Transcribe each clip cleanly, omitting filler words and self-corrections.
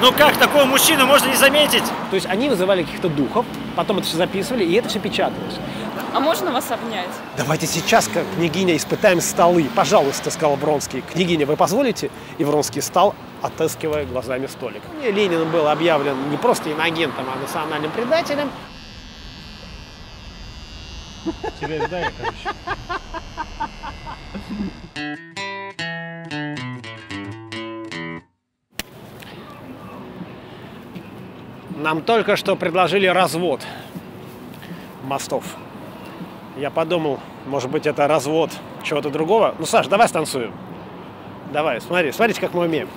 Ну как такого мужчину можно не заметить? То есть они вызывали каких-то духов, потом это все записывали, и это все печаталось. А можно вас обнять? Давайте сейчас, как княгиня, испытаем столы. Пожалуйста, сказал Вронский. Княгиня, вы позволите? И Вронский стал, отыскивая глазами столик. Ленин был объявлен не просто иноагентом, а национальным предателем. Теперь дай, короче. Нам только что предложили развод мостов. Я подумал, может быть, это развод чего-то другого. Ну, Саш, давай станцуем. Давай, смотрите, как мы умеем.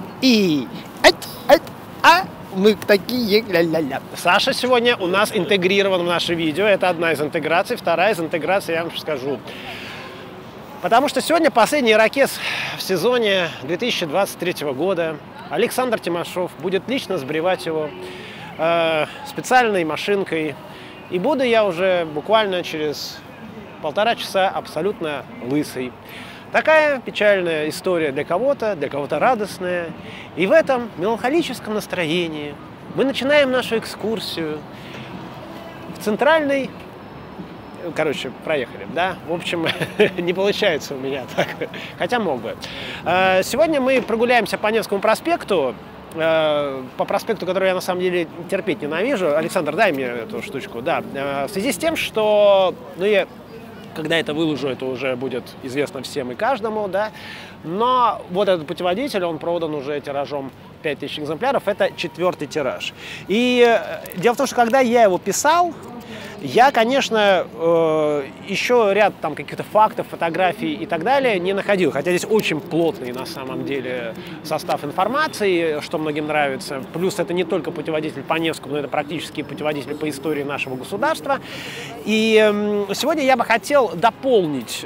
Мы такие ля-ля-ля. Саша сегодня у нас интегрирован в наше видео. Это одна из интеграций. Вторая из интеграций, я вам скажу. Потому что сегодня последний ирокез в сезоне 2023 года. Александр Тимошов будет лично сбривать его специальной машинкой. И буду я уже буквально через 1,5 часа абсолютно лысый. Такая печальная история для кого-то радостная. И в этом меланхолическом настроении мы начинаем нашу экскурсию в центральной... Короче, проехали, да? В общем, не получается у меня так, хотя мог бы. Сегодня мы прогуляемся по Невскому проспекту, по проспекту, который я на самом деле терпеть ненавижу. Александр, дай мне эту штучку. Да, в связи с тем, что, ну, я, когда это выложу, это уже будет известно всем и каждому, да. Но вот этот путеводитель, он продан уже тиражом 5000 экземпляров. Это 4-й тираж. И дело в том, что когда я его писал, я, конечно, еще ряд там каких-то фактов, фотографий и так далее не находил. Хотя здесь очень плотный, на самом деле, состав информации, что многим нравится. Плюс это не только путеводитель по Невскому, но это практически путеводитель по истории нашего государства. И сегодня я бы хотел дополнить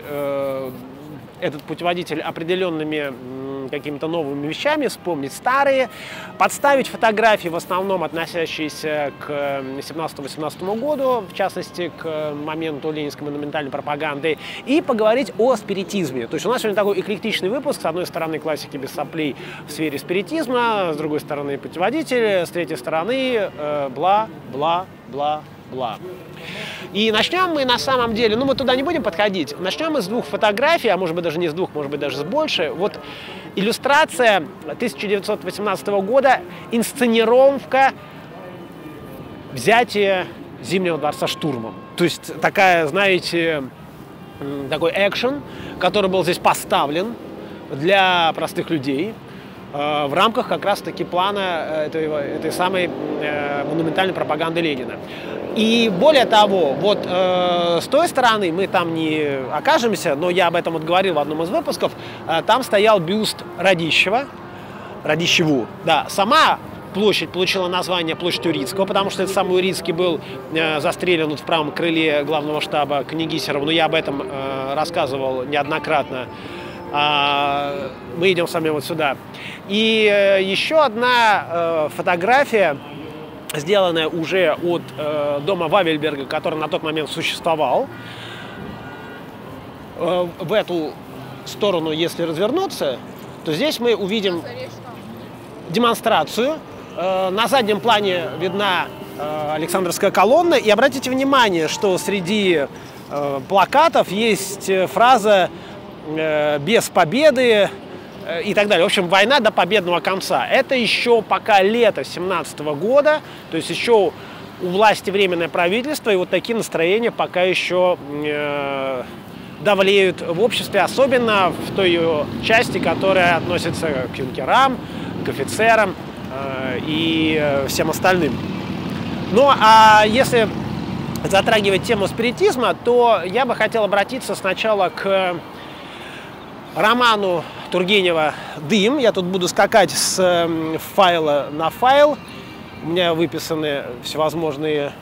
этот путеводитель определенными какими-то новыми вещами, вспомнить старые, подставить фотографии, в основном относящиеся к 17-18 году, в частности, к моменту ленинской монументальной пропаганды, и поговорить о спиритизме. То есть у нас сегодня такой эклектичный выпуск. С одной стороны, классики без соплей в сфере спиритизма, с другой стороны, путеводитель, с третьей стороны, бла-бла-бла-бла. И начнем мы на самом деле, ну мы туда не будем подходить, начнем мы с 2 фотографий, а может быть даже не с 2, может быть даже с больше. Вот иллюстрация 1918 года, инсценировка взятия Зимнего дворца штурмом. То есть такая, знаете, такой экшен, который был здесь поставлен для простых людей в рамках как раз-таки плана этой самой монументальной пропаганды Ленина. И более того, вот с той стороны мы там не окажемся, но я об этом вот говорил в одном из выпусков, там стоял бюст Радищеву. Да, сама площадь получила название Площадь Урицкого, потому что это самый Урицкий был застрелен вот в правом крыле главного штаба Княгисерова, но я об этом рассказывал неоднократно. Мы идем с вами вот сюда. И еще одна фотография, сделанная уже от дома Вавельберга, который на тот момент существовал. В эту сторону, если развернуться, то здесь мы увидим демонстрацию. На заднем плане видна Александровская колонна. И обратите внимание, что среди плакатов есть фраза «без победы» и так далее. В общем, война до победного конца. Это еще пока лето 17 года, то есть еще у власти временное правительство, и вот такие настроения пока еще давлеют в обществе, особенно в той части, которая относится к юнкерам, к офицерам и всем остальным. Ну, а если затрагивать тему спиритизма, то я бы хотел обратиться сначала к роману Тургенева «Дым». Я тут буду скакать с файла на файл. У меня выписаны всевозможные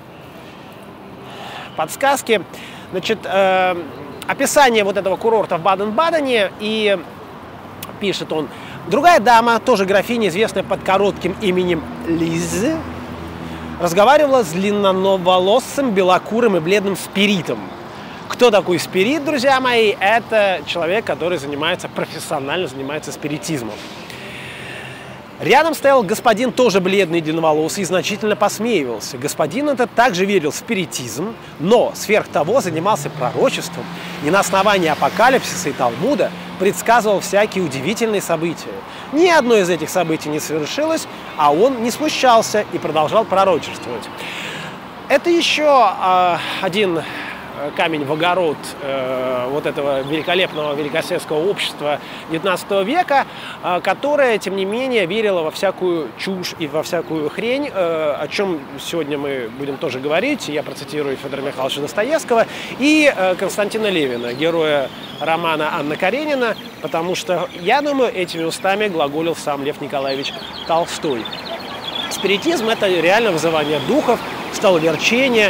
подсказки. Значит, описание вот этого курорта в Баден-Бадене. И пишет он: другая дама, тоже графиня, известная под коротким именем Лиз, разговаривала с длинноволосым, белокурым и бледным спиритом. Кто такой спирит, друзья мои? Это человек, который профессионально занимается спиритизмом. Рядом стоял господин, тоже бледный, длинноволосый, и значительно посмеивался. Господин этот также верил в спиритизм, но сверх того занимался пророчеством и на основании апокалипсиса и Талмуда предсказывал всякие удивительные события. Ни одно из этих событий не совершилось, а он не смущался и продолжал пророчествовать. Это еще один камень в огород вот этого великолепного великосветского общества XIX века, которое, тем не менее, верило во всякую чушь и во всякую хрень, о чем сегодня мы будем тоже говорить. Я процитирую Федора Михайловича Достоевского и Константина Левина, героя романа Анна Каренина, потому что, я думаю, этими устами глаголил сам Лев Николаевич Толстой. Спиритизм – это реально вызывание духов, столоверчение,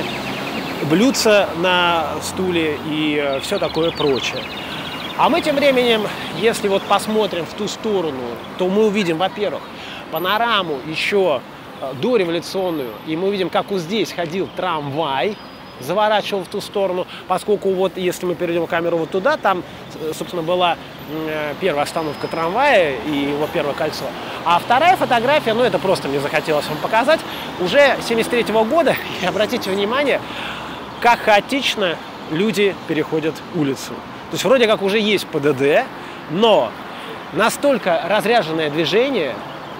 блюдца на стуле и все такое прочее. А мы тем временем, если вот посмотрим в ту сторону, то мы увидим, во-первых, панораму еще дореволюционную, и мы увидим, как вот здесь ходил трамвай, заворачивал в ту сторону, поскольку вот если мы перейдем камеру вот туда, там, собственно, была первая остановка трамвая и его первое кольцо. А вторая фотография, ну это просто мне захотелось вам показать, уже 73-го года, и обратите внимание, как хаотично люди переходят улицу. То есть вроде как уже есть ПДД, но настолько разряженное движение,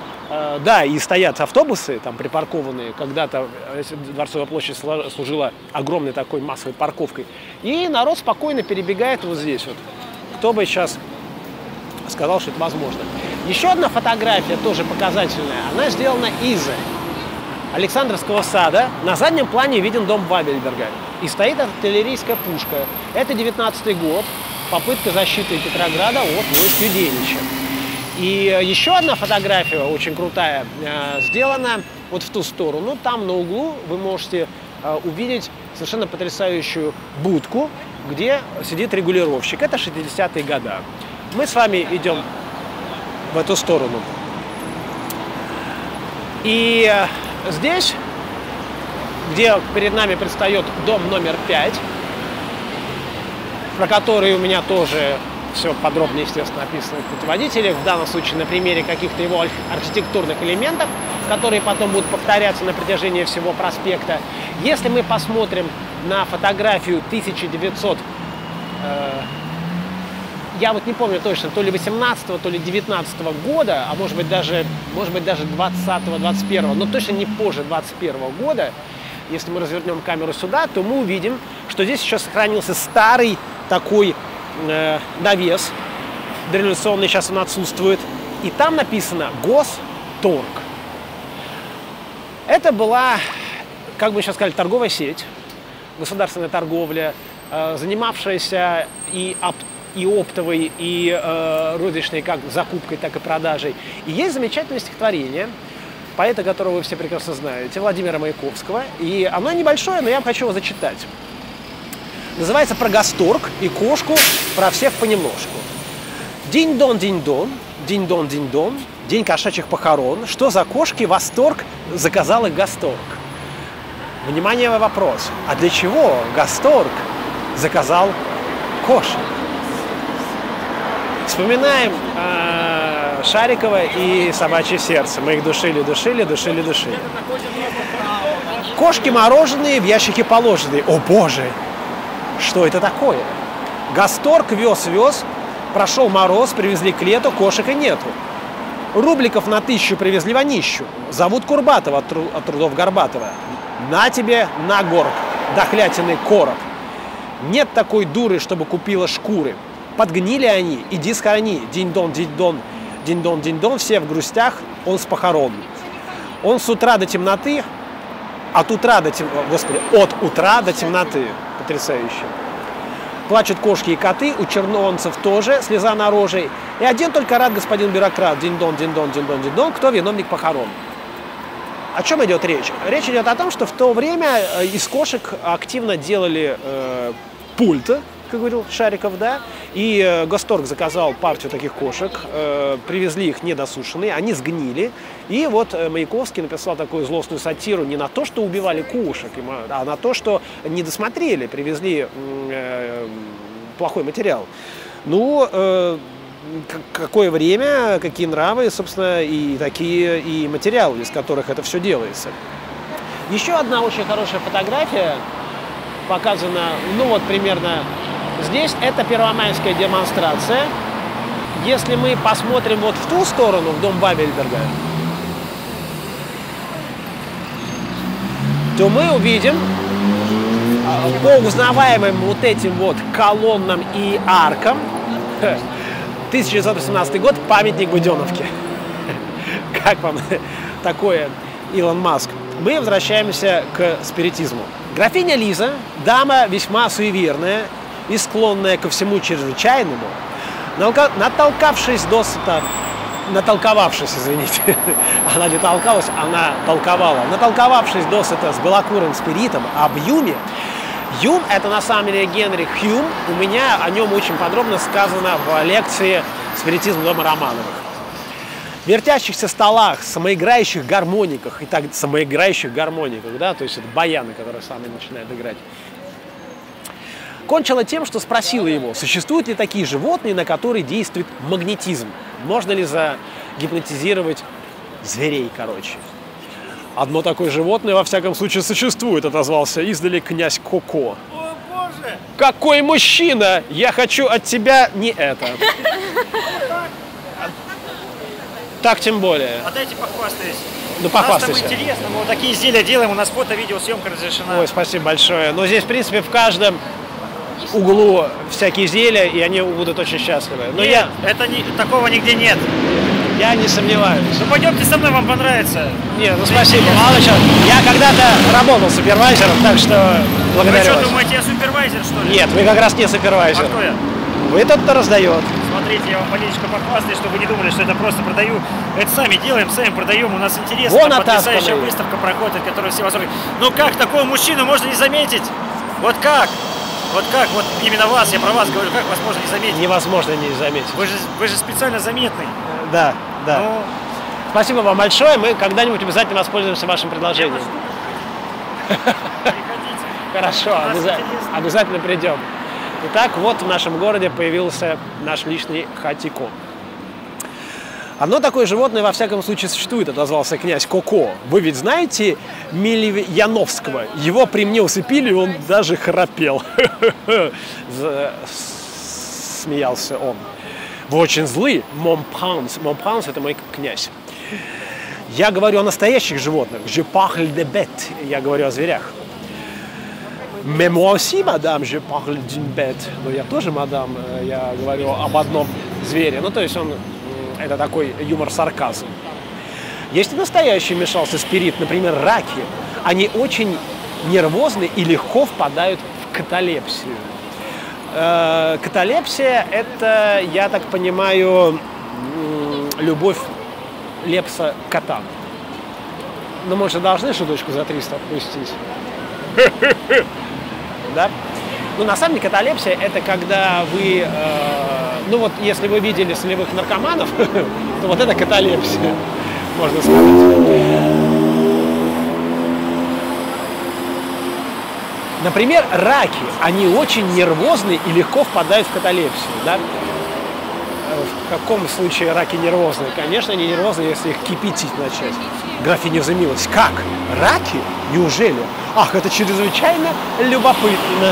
да, и стоят автобусы там припаркованные, когда-то Дворцовая площадь служила огромной такой массовой парковкой, и народ спокойно перебегает вот здесь вот. Кто бы сейчас сказал, что это возможно. Еще одна фотография, тоже показательная, она сделана из Александровского сада. На заднем плане виден дом Бабельберга. И стоит артиллерийская пушка. Это 19-й год, попытка защиты Петрограда от войск Юденича. И еще одна фотография, очень крутая, сделана вот в ту сторону. Там на углу вы можете увидеть совершенно потрясающую будку, где сидит регулировщик. Это 60-е годы. Мы с вами идем в эту сторону. И здесь, где перед нами предстает дом номер 5, про который у меня тоже все подробно, естественно, описано в путеводителе, в данном случае на примере каких-то его архитектурных элементов, которые потом будут повторяться на протяжении всего проспекта. Если мы посмотрим на фотографию 1900, я вот не помню точно, то ли 18-го, то ли 19-го года, а может быть даже 20-го, 21-го, но точно не позже 21-го года, если мы развернем камеру сюда, то мы увидим, что здесь еще сохранился старый такой навес дореволюционный, сейчас он отсутствует, и там написано «Госторг». Это была, как бы сейчас сказали, торговая сеть, государственная торговля, занимавшаяся и оптовой, и розничной как закупкой, так и продажей. И есть замечательное стихотворение поэта, которого вы все прекрасно знаете, Владимира Маяковского. И оно небольшое, но я вам хочу его зачитать. Называется «Про Госторг и кошку, про всех понемножку». Динь-дон, динь-дон, динь-дон, динь-дон, день кошачьих похорон. Что за кошки восторг заказал их Госторг? Внимание, вопрос. А для чего Госторг заказал кошек? Вспоминаем Шарикова и собачье сердце. Мы их душили. Кошки мороженые, в ящике положенные. О боже! Что это такое? Госторг вез, прошел мороз, привезли к лету, кошек и нету. Рубликов на 1000 привезли вонищу. Зовут Курбатова от трудов Горбатова. На тебе, на горб, дохлятиный короб. Нет такой дуры, чтобы купила шкуры. Подгнили они, иди схорони. Динь-дон, динь-дон, динь-дон, динь-дон, все в грустях, он с похорон. Он с утра до темноты, от утра до темноты. Потрясающе. Плачут кошки и коты, у чернонцев тоже слеза на роже. И один только рад господин бюрократ. Динь-дон, динь-дон, динь-дон, динь-дон, кто виновник похорон. О чем идет речь? Речь идет о том, что в то время из кошек активно делали пульты, как говорил Шариков, да, и Госторг заказал партию таких кошек, привезли их недосушенные, они сгнили, и вот Маяковский написал такую злостную сатиру не на то, что убивали кошек, а на то, что не досмотрели, привезли плохой материал. Ну, какое время, какие нравы, собственно, и такие и материалы, из которых это все делается. Еще одна очень хорошая фотография показана, ну вот примерно здесь. Это первомайская демонстрация. Если мы посмотрим вот в ту сторону, в дом Бабельберга, то мы увидим по узнаваемым вот этим вот колоннам и аркам 1918 год, памятник Буденовке. Как вам такое, Илон Маск? Мы возвращаемся к спиритизму. Графиня Лиза, дама весьма суеверная и склонная ко всему чрезвычайному, натолковавшись, извините, она не толкалась, она толковала, натолковавшись досыта с белокурым спиритом об Юме. Юм – это на самом деле Генрих Хьюм. У меня о нем очень подробно сказано в лекции «Спиритизм дома Романовых». В вертящихся столах, самоиграющих гармониках, да, то есть это баяны, которые сами начинают играть, кончила тем, что спросила его, существуют ли такие животные, на которые действует магнетизм. Можно ли загипнотизировать зверей, короче. Одно такое животное, во всяком случае, существует, отозвался издали князь Коко. О, боже! Какой мужчина! Я хочу от тебя не это. Так тем более. А дайте похвастаюсь. Ну, похвастайся. Нам с тобой интересно, мы вот такие изделия делаем, у нас фото-видеосъемка разрешена. Ой, спасибо большое. Но здесь, в принципе, в каждом углу всякие изделия, и они будут очень счастливы. Но Нет, такого нигде нет. я не сомневаюсь. Ну пойдемте со мной, вам понравится. Нет, ну спасибо, мало чего. Я когда-то работал супервайзером, так что Вы благодарю что, вас. думаете, я супервайзер, что ли? Нет, вы как раз не супервайзер. А кто я? Вы тот, кто раздает. Смотрите, я вам маленечко похвастаюсь, чтобы вы не думали, что это просто продаю. Это сами делаем, сами продаем. У нас интересно, Вон там потрясающая натасканный. выставка проходит, от которой все в восторге. Ну как такого мужчину можно не заметить? Вот как? Вот как? Вот именно вас, я про вас говорю, как вас можно не заметить? Невозможно не заметить. Вы же специально заметный. Да, да. Ну, Спасибо вам большое. Мы когда-нибудь обязательно воспользуемся вашим предложением. приходите. Хорошо, У нас интересно. обязательно придем. Итак, вот в нашем городе появился наш личный хатико. Одно такое животное, во всяком случае, существует, отозвался князь Коко. Вы ведь знаете Мильяновского? Его при мне усыпили, и он даже храпел. Смеялся он. Вы очень злы, Монпранс. Монпранс – это мой князь. Я говорю о настоящих животных. Je parle de bêtes. Я говорю о зверях. Mais moi aussi, madame, je parle d'une bête. Но я тоже, мадам, я говорю об одном звере. Ну, то есть это такой юмор-сарказм. Есть и настоящий вмешался спирит, например, раки. Они очень нервозны и легко впадают в каталепсию. Каталепсия – это, я так понимаю, любовь Лепса к котам. Но мы же должны шуточку за 300 отпустить. Да? Ну, на самом деле, каталепсия – это когда вы, ну вот, если вы видели солевых наркоманов, то вот это каталепсия, можно сказать. Например, раки, они очень нервозны и легко впадают в каталепсию, да? В каком случае раки нервозные? Конечно, они нервозны, если их кипятить начать. Графиня изумилась. Как? Раки? Неужели? Ах, это чрезвычайно любопытно.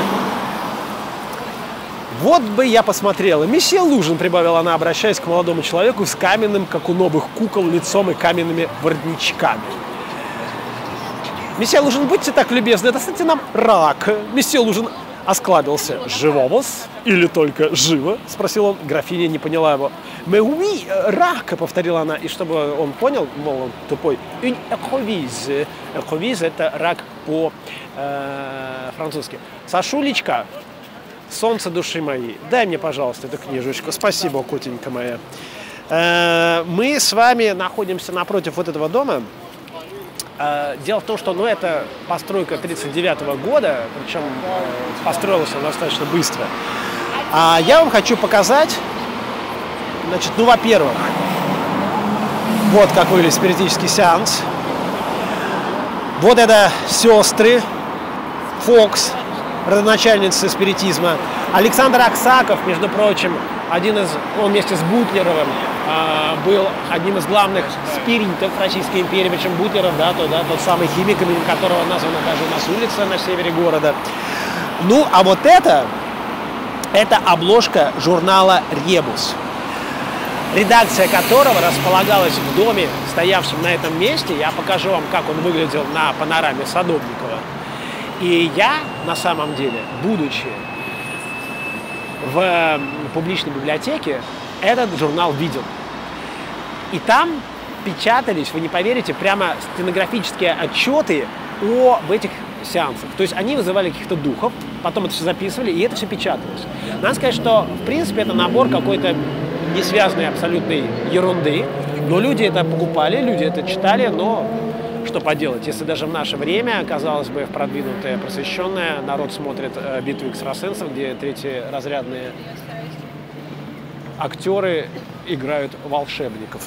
Вот бы я посмотрела. Месье Лужин, прибавила она, обращаясь к молодому человеку с каменным, как у новых кукол, лицом и каменными воротничками. Месье Лужин, будьте так любезны, достаньте нам рак. Месье Лужин осклабился. «Живо вас? Или только живо?» – спросил он. Графиня не поняла его. «Mais oui, рак», – повторила она. И чтобы он понял, мол, он тупой, «une écrevisse». «Écrevisse» – это рак по-французски. «Сашулечка, солнце души моей, дай мне, пожалуйста, эту книжечку». «Спасибо, котенька моя». Мы с вами находимся напротив вот этого дома. Дело в том, что это постройка 1939 года, причем построилась она достаточно быстро. А я вам хочу показать, значит, ну, во-первых, вот как выглядит спиритический сеанс. Вот это сестры Фокс, родоначальницы спиритизма. Александр Аксаков, между прочим, он вместе с Бутлеровым был одним из главных спиритов Российской империи, причем Бутлеров, да, тот самый химик, именем которого названа даже у нас улица на севере города. Ну, а вот это обложка журнала «Ребус», редакция которого располагалась в доме, стоявшем на этом месте. Я покажу вам, как он выглядел на панораме Садовникова. И я, на самом деле, будучи в публичной библиотеке, этот журнал видел. И там печатались, вы не поверите, прямо стенографические отчеты об этих сеансах. То есть они вызывали каких-то духов, потом это все записывали, и это все печаталось. Надо сказать, что, в принципе, это набор какой-то не связанной абсолютной ерунды, но люди это покупали, люди это читали, но что поделать, если даже в наше время, казалось бы, в продвинутое, просвещенное, народ смотрит «Битву экстрасенсов», где третьеразрядные актеры играют волшебников.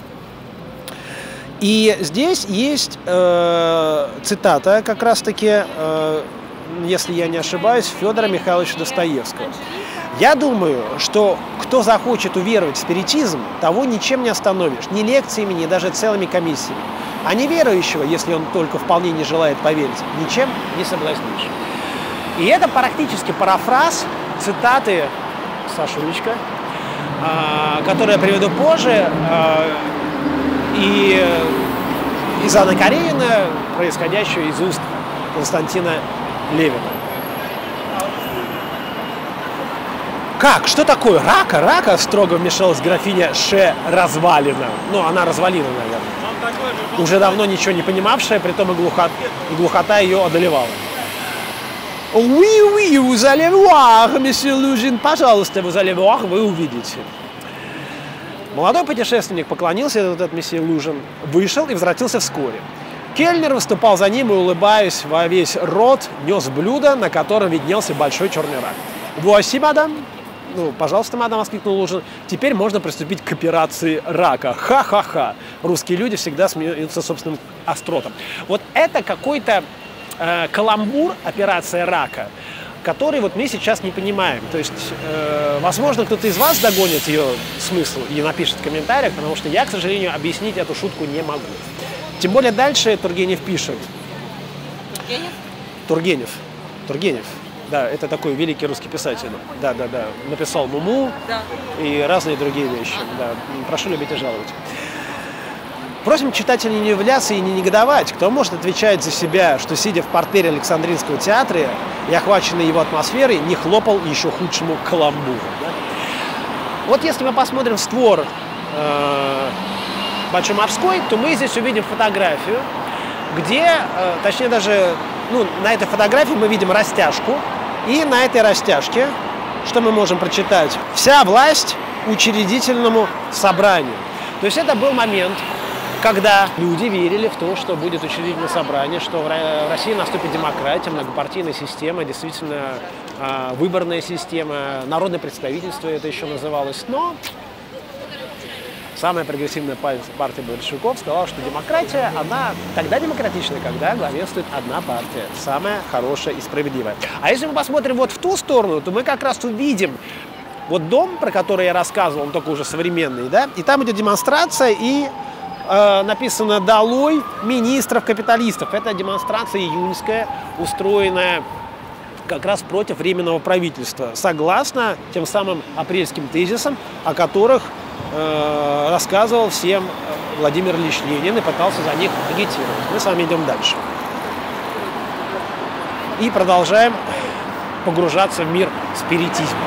И здесь есть цитата, как раз-таки, если я не ошибаюсь, Федора Михайловича Достоевского. Я думаю, что кто захочет уверовать в спиритизм, того ничем не остановишь, ни лекциями, ни даже целыми комиссиями. А неверующего, если он только вполне не желает поверить, ничем не соблазнишь. И это практически парафраз цитаты Сашулечка, которую я приведу позже, и из Анны Каренина, происходящую из уст Константина Левина. Как? Что такое? Рака? Рака? Строго вмешалась графиня Ше Развалина. Ну, она развалина, наверное. Уже давно ничего не понимавшая, притом и глухота ее одолевала. Oui, vous allez voir, месье Лужин. Пожалуйста, vous allez voir, вы увидите. Молодой путешественник поклонился, этот месье Лужин, вышел и возвратился вскоре. Кельнер выступал за ним и, улыбаясь во весь рот, нес блюдо, на котором виднелся большой черный рак. «Voici, мадам!» «Ну, пожалуйста, мадам!» — воскликнул Лужин. «Теперь можно приступить к операции рака». Ха-ха-ха! Русские люди всегда смеются собственным остротом. Вот это какой-то каламбур, операция рака, который вот мы сейчас не понимаем. То есть, возможно, кто-то из вас догонит ее смысл и напишет в комментариях, потому что я, к сожалению, объяснить эту шутку не могу. Тем более дальше Тургенев пишет. Тургенев? Тургенев. Да, это такой великий русский писатель. Да. Написал «Муму» и разные другие вещи. Да. Прошу любить и жаловать. Просим читателей не являться и не негодовать. Кто может отвечать за себя, что, сидя в портере Александринского театра и охваченный его атмосферой, не хлопал еще худшему каламбуру? Да? Вот если мы посмотрим в створ Большой морской, то мы здесь увидим фотографию, где, точнее даже, на этой фотографии мы видим растяжку, и на этой растяжке, что мы можем прочитать? Вся власть учредительному собранию. То есть это был момент, когда люди верили в то, что будет учредительное собрание, что в России наступит демократия, многопартийная система, действительно выборная система, народное представительство это еще называлось, но самая прогрессивная партия большевиков сказала, что демократия, она тогда демократичная, когда главенствует одна партия, самая хорошая и справедливая. А если мы посмотрим вот в ту сторону, то мы как раз увидим вот дом, про который я рассказывал, он только уже современный, да, и там идет демонстрация, и написано «Долой министров-капиталистов». Это демонстрация июньская, устроенная как раз против Временного правительства, согласно тем самым апрельским тезисам, о которых рассказывал всем Владимир Ильич Ленин и пытался за них агитировать. Мы с вами идем дальше. И продолжаем погружаться в мир спиритизма.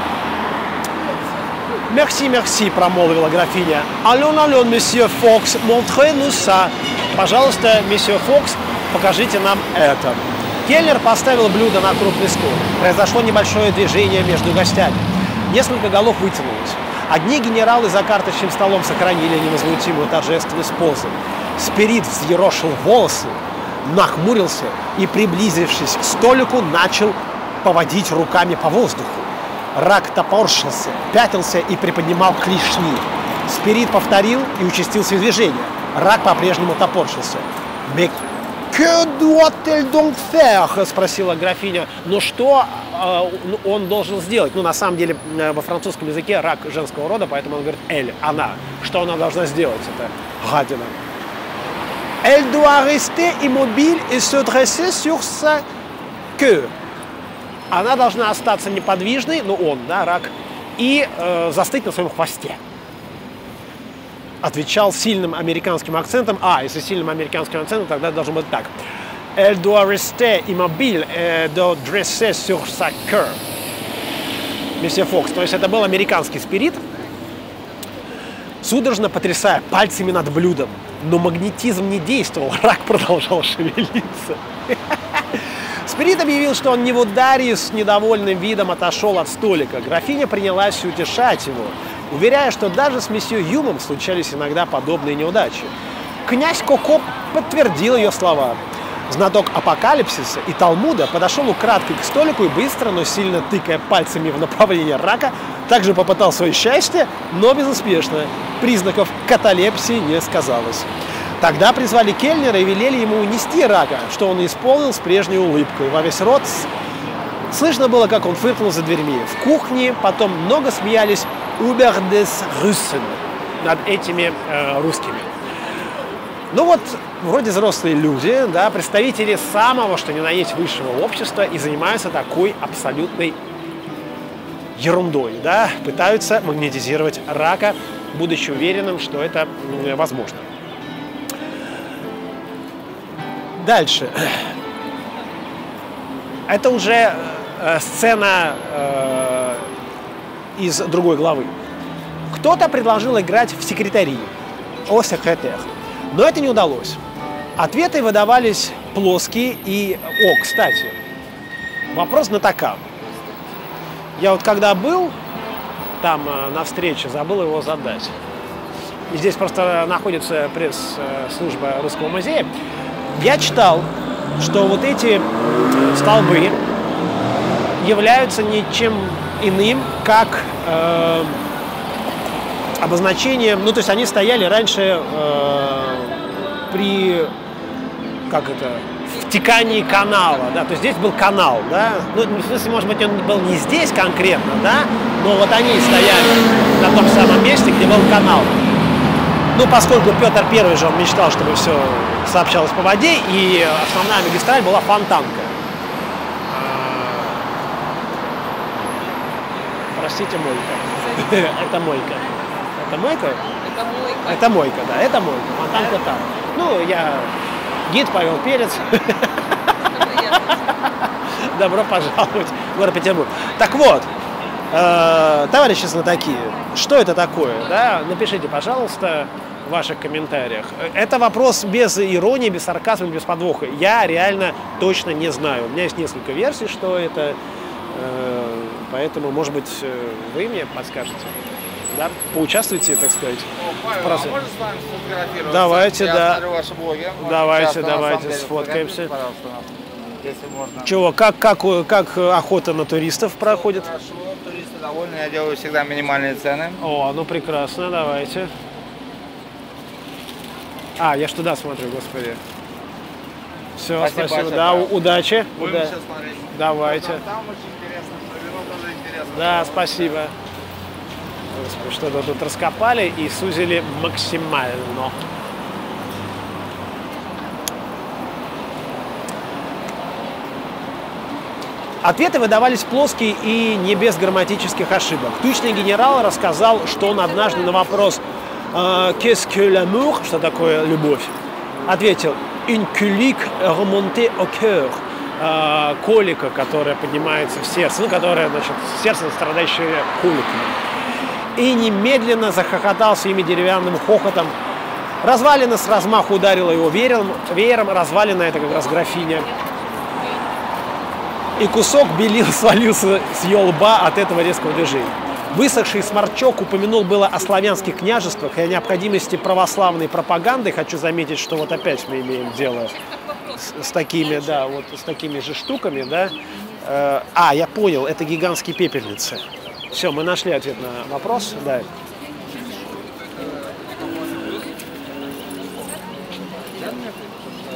«Мерси, мерси», промолвила графиня. «Allons, месье Фокс, montrez-nous ça». «Пожалуйста, месье Фокс, покажите нам это». Кельнер поставил блюдо на крупный стол. Произошло небольшое движение между гостями. Несколько голов вытянулось. Одни генералы за карточным столом сохранили невозмутимую торжественность позы. Спирит взъерошил волосы, нахмурился и, приблизившись к столику, начал поводить руками по воздуху. Рак топорщился, пятился и приподнимал клешни. Спирит повторил и участился движение. Рак по-прежнему топорщился. «Mais «Que doit-elle donc faire?» – спросила графиня. «Ну что он должен сделать?» Ну, на самом деле, во французском языке рак женского рода, поэтому он говорит «elle», она. Что она должна сделать? Это гадина. «Elle doit rester immobile et se dresser sur sa queue». Она должна остаться неподвижной, ну он, да, рак, и застыть на своем хвосте. Отвечал сильным американским акцентом. Если сильным американским акцентом, тогда должно быть так. Elle doit rester immobile et doit dresser sur sa queue. Месье Фокс. То есть это был американский спирит, судорожно потрясая пальцами над блюдом. Но магнетизм не действовал, рак продолжал шевелиться. Спирит объявил, что он не в ударе, и с недовольным видом отошел от столика. Графиня принялась утешать его, уверяя, что даже с месье Юмом случались иногда подобные неудачи. Князь Коко подтвердил ее слова. Знаток апокалипсиса и Талмуда подошел украдкой к столику и быстро, но сильно тыкая пальцами в направлении рака, также попытал свое счастье, но безуспешно. Признаков каталепсии не сказалось. Тогда призвали кельнера и велели ему унести рака, что он исполнил с прежней улыбкой. Во весь рот слышно было, как он фыркнул за дверьми. В кухне потом много смеялись «über des Russen» над этими русскими. Ну вот, вроде взрослые люди, да, представители самого, что ни на есть, высшего общества, и занимаются такой абсолютной ерундой, да, пытаются магнетизировать рака, будучи уверенным, что это возможно. Дальше. Это уже сцена из другой главы. Кто-то предложил играть в секретарию, о секретарь, но это не удалось. Ответы выдавались плоские и... кстати, вопрос знатока. Я вот когда был там на встрече, забыл его задать. И здесь просто находится пресс-служба Русского музея. Я читал, что вот эти столбы являются ничем иным, как обозначением, ну то есть они стояли раньше при, втекании канала, да, то есть здесь был канал, да, ну в смысле, может быть, он был не здесь конкретно, да, но вот они стояли на том самом месте, где был канал. Ну, поскольку Петр I же, он мечтал, чтобы все сообщалось по воде, и основная магистраль была Фонтанка. Простите, мойка. Это мойка. Это мойка? Это мойка. Это мойка, да, это мойка. Фонтанка там. Ну, я гид Павел Перец. Добро пожаловать в город Петербург. Так вот, товарищи знатоки, что это такое? Да? Напишите, пожалуйста, в ваших комментариях. Это вопрос без иронии, без сарказма, без подвоха. Я реально точно не знаю. У меня есть несколько версий, что это. Поэтому, может быть, вы мне подскажете. Да? Поучаствуйте, так сказать. Павел, а можно с вами сфотографироваться? Давайте, я да. смотрю ваши блоги. Давайте, сфоткаемся. Пожалуйста, если можно. Чего, как охота на туристов проходит? Хорошо, туристы довольны, я делаю всегда минимальные цены. О, ну прекрасно, давайте. Я ж туда смотрю, господи. Все, спасибо. Да, удачи. Будем сейчас смотреть. Давайте. Там очень интересно, что вино тоже интересно. Да, спасибо. Господи, что-то тут раскопали и сузили максимально. Ответы выдавались плоские и не без грамматических ошибок. Тучный генерал рассказал, что он однажды на вопрос «Qu'est-ce que l'amour?» что такое любовь, ответил «Une colique remontée au cœur» колика, которая поднимается в сердце, ну, которая, значит, сердце, страдающее коликами. И немедленно захохотал своими деревянным хохотом. Развалина с размаху ударила его веером, развалина это как раз графиня. И кусок белил свалился с ее лба от этого резкого движения. Высохший сморчок упомянул было о славянских княжествах и о необходимости православной пропаганды. Хочу заметить, что вот опять мы имеем дело с такими, да, вот с такими же штуками, да. Я понял, это гигантские пепельницы. Все, мы нашли ответ на вопрос, да.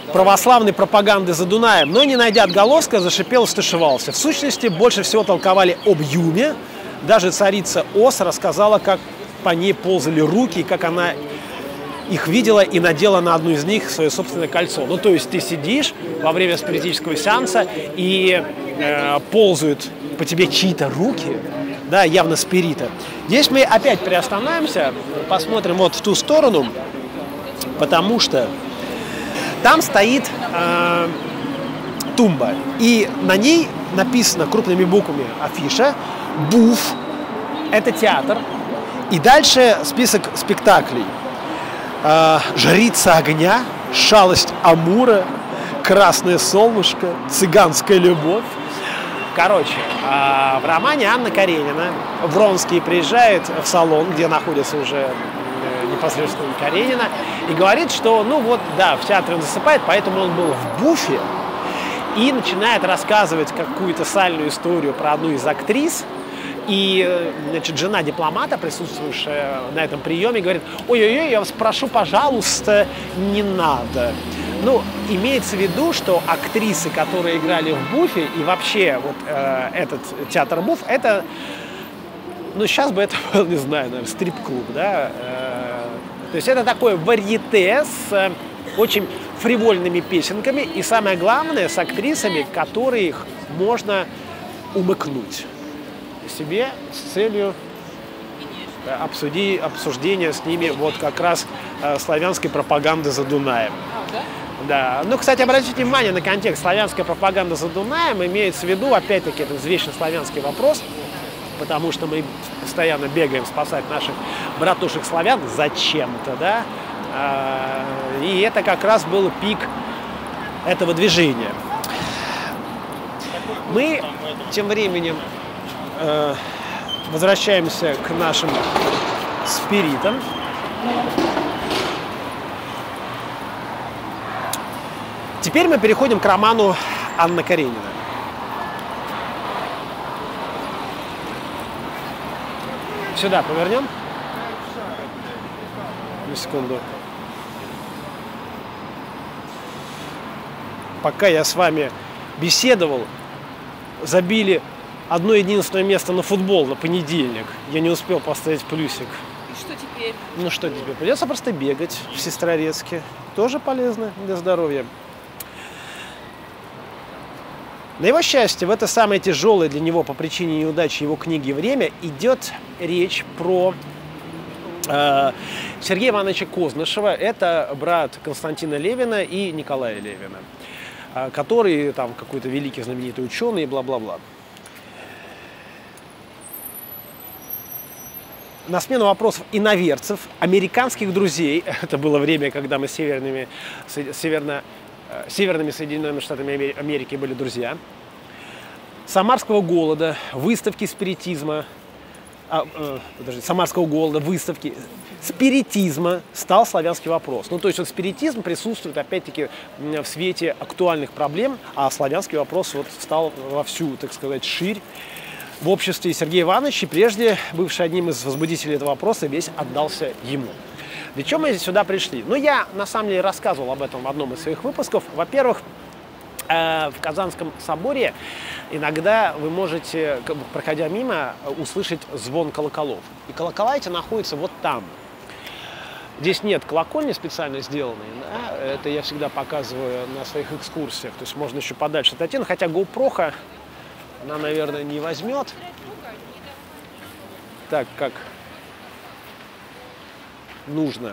православной пропаганды за Дунаем, но, не найдя отголоска, зашипел и стушевался. В сущности, больше всего толковали об Юме. Даже царица Ос рассказала, как по ней ползали руки, и как она их видела и надела на одну из них свое собственное кольцо. Ну, то есть ты сидишь во время спиритического сеанса, и ползают по тебе чьи-то руки, да, явно спирита. Здесь мы опять приостановимся, посмотрим вот в ту сторону, потому что там стоит тумба, и на ней написано крупными буквами афиша «БУФ», это театр, и дальше список спектаклей. «Жрица огня», «Шалость Амура», «Красное солнышко», «Цыганская любовь». Короче, в романе Анна Каренина Вронский приезжает в салон, где находится уже непосредственно Каренина, и говорит, что, ну вот, да, в театре он засыпает, поэтому он был в буфе, и начинает рассказывать какую-то сальную историю про одну из актрис. И, значит, жена дипломата, присутствующая на этом приеме, говорит: ой-ой-ой, я вас прошу, пожалуйста, не надо. Ну, имеется в виду, что актрисы, которые играли в буфе, и вообще вот этот театр буф, это, ну, сейчас бы это был, не знаю, наверное, стрип-клуб, да. То есть это такое варьете с очень фривольными песенками и, самое главное, с актрисами, которых можно умыкнуть себе с целью обсуждения с ними вот как раз славянской пропаганды за Дунаем. Да. Ну, кстати, обратите внимание на контекст. Славянская пропаганда за Дунаем имеется в виду, опять-таки, это извечный славянский вопрос, потому что мы постоянно бегаем спасать наших братушек-славян зачем-то, да. И это как раз был пик этого движения. Мы тем временем возвращаемся к нашим спиритам. Теперь мы переходим к роману Анна Каренина. Сюда повернем. На секунду. Пока я с вами беседовал, забили одно единственное место на футбол на понедельник. Я не успел поставить плюсик. И что теперь? Ну что теперь? Придется просто бегать в Сестрорецке. Тоже полезно для здоровья. На его счастье, в это самое тяжелое для него по причине неудачи его книги «Время» идет речь про Сергея Ивановича Кознышева. Это брат Константина Левина и Николая Левина, который там какой-то великий знаменитый ученый и бла-бла-бла. На смену вопросов иноверцев, американских друзей, это было время, когда мы с северными Соединенными Штатами Америки были друзья, самарского голода, выставки спиритизма, самарского голода, выставки спиритизма стал славянский вопрос. Ну, то есть вот спиритизм присутствует, опять-таки, в свете актуальных проблем, а славянский вопрос вот стал во всю, так сказать, ширь в обществе. Сергея Ивановича, прежде бывший одним из возбудителей этого вопроса, весь отдался ему. Для чего мы сюда пришли? Ну, я, на самом деле, рассказывал об этом в одном из своих выпусков. Во-первых, в Казанском соборе иногда вы можете, проходя мимо, услышать звон колоколов. И колокола эти находятся вот там. Здесь нет колокольни специально сделанной. Да? Это я всегда показываю на своих экскурсиях. То есть можно еще подальше отойти. Но хотя GoPro она, наверное, не возьмет. Так, как нужно.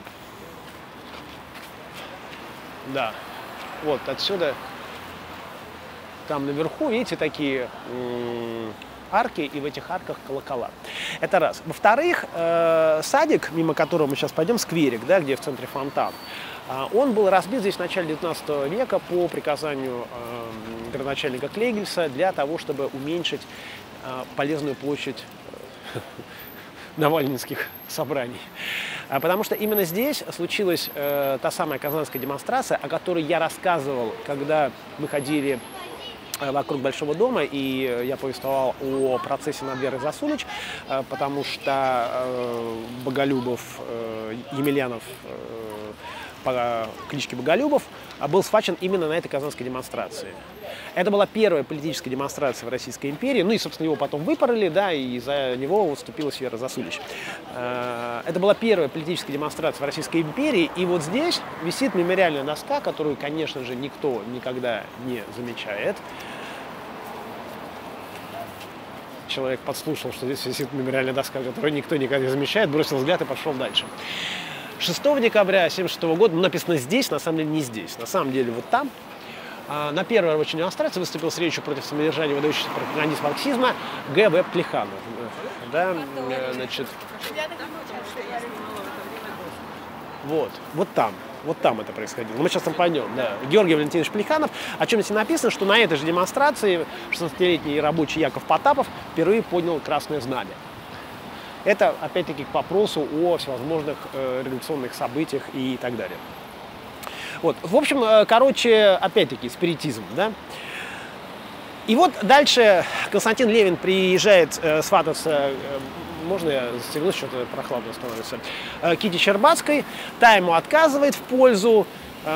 Да. Вот отсюда. Там наверху, видите, такие арки, и в этих арках колокола. Это раз. Во-вторых, садик, мимо которого мы сейчас пойдем, скверик, да, где в центре фонтан, он был разбит здесь в начале 19 века по приказанию градоначальника Клейгельса для того, чтобы уменьшить полезную площадь навальнинских собраний. Потому что именно здесь случилась та самая казанская демонстрация, о которой я рассказывал, когда мы ходили вокруг Большого дома, и я повествовал о процессе над Верой Засулич, потому что Боголюбов, Емельянов по кличке Боголюбов, был схвачен именно на этой казанской демонстрации. Это была первая политическая демонстрация в Российской империи, ну и, собственно, его потом выпороли, да, и за него выступилась Вера Засулич. Это была первая политическая демонстрация в Российской империи, и вот здесь висит мемориальная доска, которую, конечно же, никто никогда не замечает. Человек подслушал, что здесь висит мемориальная доска, которую никто никогда не замечает, бросил взгляд и пошел дальше. 6 декабря 1976 года, ну, написано здесь, на самом деле не здесь, на самом деле вот там, на первой рабочей демонстрации выступил с речью против самодержания, выдающийся пропагандист марксизма Г.В. Плеханов. Да, значит, вот там это происходило. Мы сейчас там пойдем. Да. Георгий Валентинович Плеханов. О чем здесь написано, что на этой же демонстрации 16-летний рабочий Яков Потапов впервые поднял красное знамя. Это, опять-таки, к вопросу о всевозможных революционных событиях и так далее. Вот. В общем, короче, опять-таки, спиритизм, да. И вот дальше Константин Левин приезжает свататься, можно я застегнусь, что-то прохладно становится, Кити Щербацкой, та ему отказывает в пользу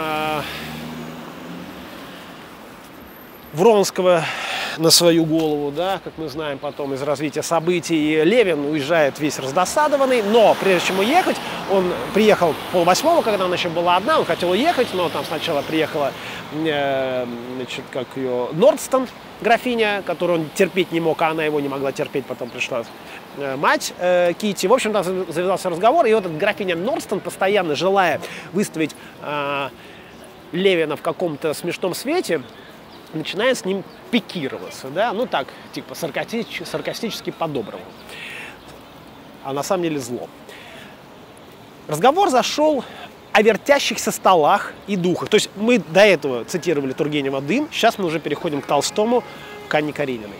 Вронского на свою голову, да, как мы знаем потом из развития событий. Левин уезжает весь раздосадованный, но прежде чем уехать, он приехал 7:30, когда она еще была одна, он хотел уехать, но там сначала приехала, значит, как ее, Нордстон, графиня, которую он терпеть не мог, а она его не могла терпеть, потом пришла мать Кити. В общем, там завязался разговор, и вот эта графиня Нордстон, постоянно желая выставить Левина в каком-то смешном свете, начинает с ним пикироваться, да, ну так, типа саркастически по-доброму, а на самом деле зло. Разговор зашел о вертящихся столах и духах. То есть мы до этого цитировали Тургенева «Дым», сейчас мы уже переходим к Толстому, к Анне Карениной.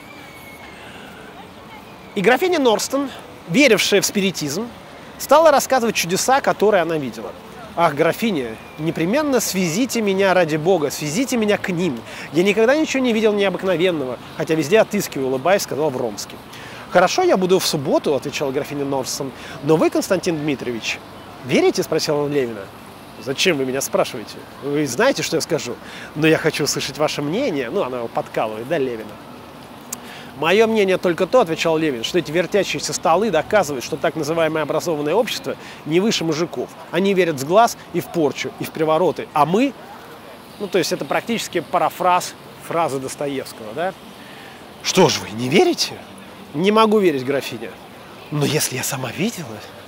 И графиня Нордстон, верившая в спиритизм, стала рассказывать чудеса, которые она видела. «Ах, графиня, непременно свезите меня, ради бога, свезите меня к ним. Я никогда ничего не видел необыкновенного, хотя везде отыскиваю», улыбаясь, сказал Вронский. «Хорошо, я буду в субботу», отвечала графиня Нордстон. «Но вы, Константин Дмитриевич, верите?» спросил он Левина. «Зачем вы меня спрашиваете? Вы знаете, что я скажу? Но я хочу услышать ваше мнение». Ну, она его подкалывает, да, Левина. «Мое мнение только то, — отвечал Левин, — что эти вертящиеся столы доказывают, что так называемое образованное общество не выше мужиков. Они верят в глаз и в порчу, и в привороты. А мы...» Ну, то есть это практически парафраз фразы Достоевского, да? «Что ж вы, не верите?» «Не могу верить, графиня. Но если я сама видела...»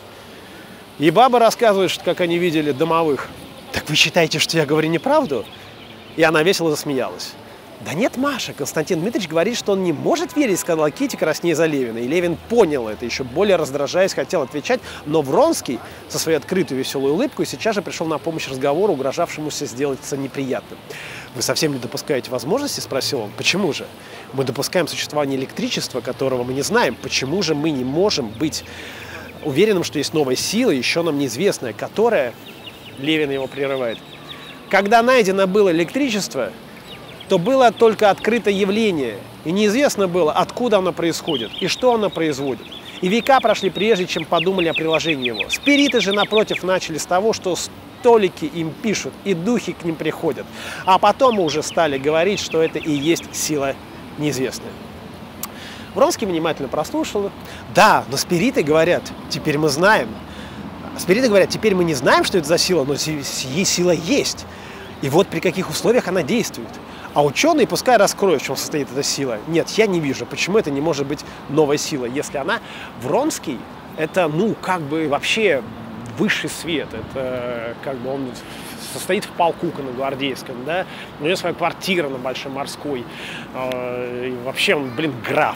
И баба рассказывает, что как они видели домовых. «Так вы считаете, что я говорю неправду?» И она весело засмеялась. «Да нет, Маша, Константин Дмитриевич говорит, что он не может верить», сказала Кити, краснея за Левина. И Левин понял это, еще более раздражаясь, хотел отвечать, но Вронский со своей открытой веселой улыбкой сейчас же пришел на помощь разговору, угрожавшемуся сделаться неприятным. «Вы совсем не допускаете возможности?» – спросил он. «Почему же? Мы допускаем существование электричества, которого мы не знаем. Почему же мы не можем быть уверенным, что есть новая сила, еще нам неизвестная, которая...» Левин его прерывает. «Когда найдено было электричество, то было только открытое явление, и неизвестно было, откуда оно происходит и что оно производит. И века прошли прежде, чем подумали о приложении его. Спириты же, напротив, начали с того, что столики им пишут, и духи к ним приходят. А потом мы уже стали говорить, что это и есть сила неизвестная». Вронский внимательно прослушал. «Да, но спириты говорят, теперь мы знаем. Спириты говорят, теперь мы не знаем, что это за сила, но сила есть. И вот при каких условиях она действует. А ученые пускай раскроют, в чем состоит эта сила. Нет, я не вижу, почему это не может быть новая сила, если она...» Вронский – это, ну, как бы вообще высший свет. Это как бы он состоит в полку конногвардейском, да. У него своя квартира на Большой Морской. И вообще он, блин, граф.